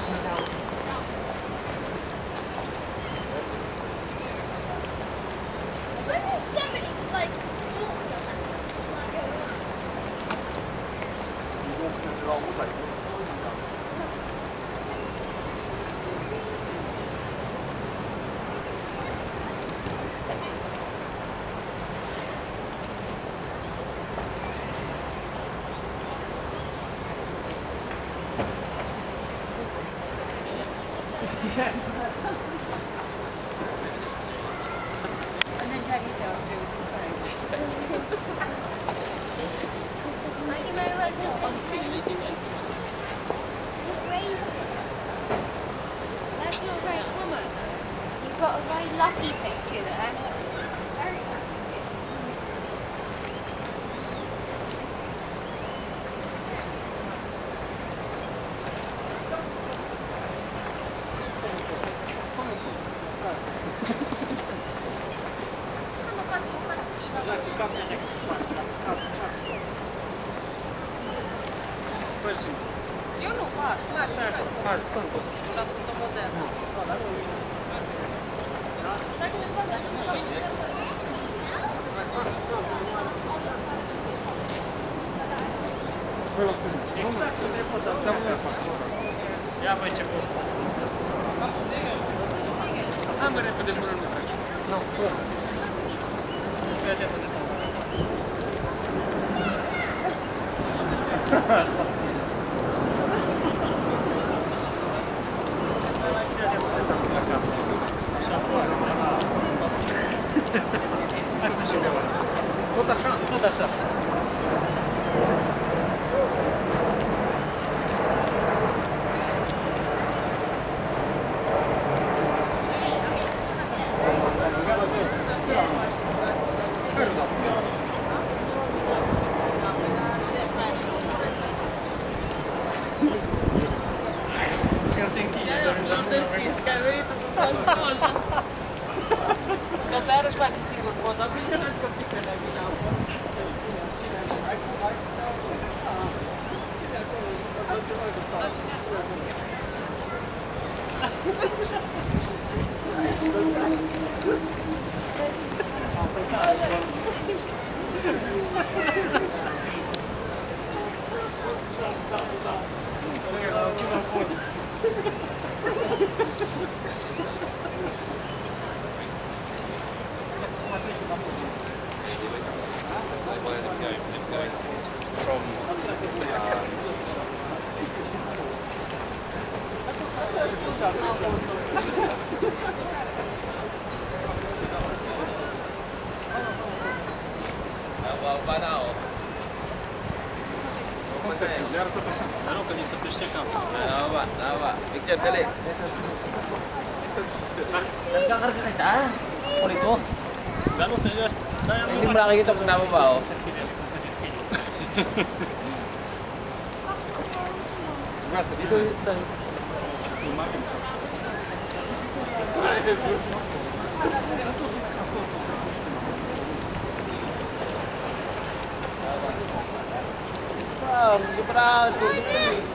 Somebody was like walking on that. Like going on. And then drag yourself through with his phone. Mighty Mary was on raised it. That's not very common. You got a very lucky picture there. Very lucky. Io non faccio, ma una foto moderna. Sai come fa Ia voi ce pot. Am repede până nu trece. Nu, fără. Vede pe Tot așa, tot așa. Când se închide, am deschis, că ai venit în poză. Că asta iarăși face singur poza, cu și nu-ți copitele vine acolo. Dar nu, că ni se plăște capul. Da, picture balik. Jangan kereta. Por itu. Dar nu se jos. Ini mereka kita pernah bawa. Itu Kita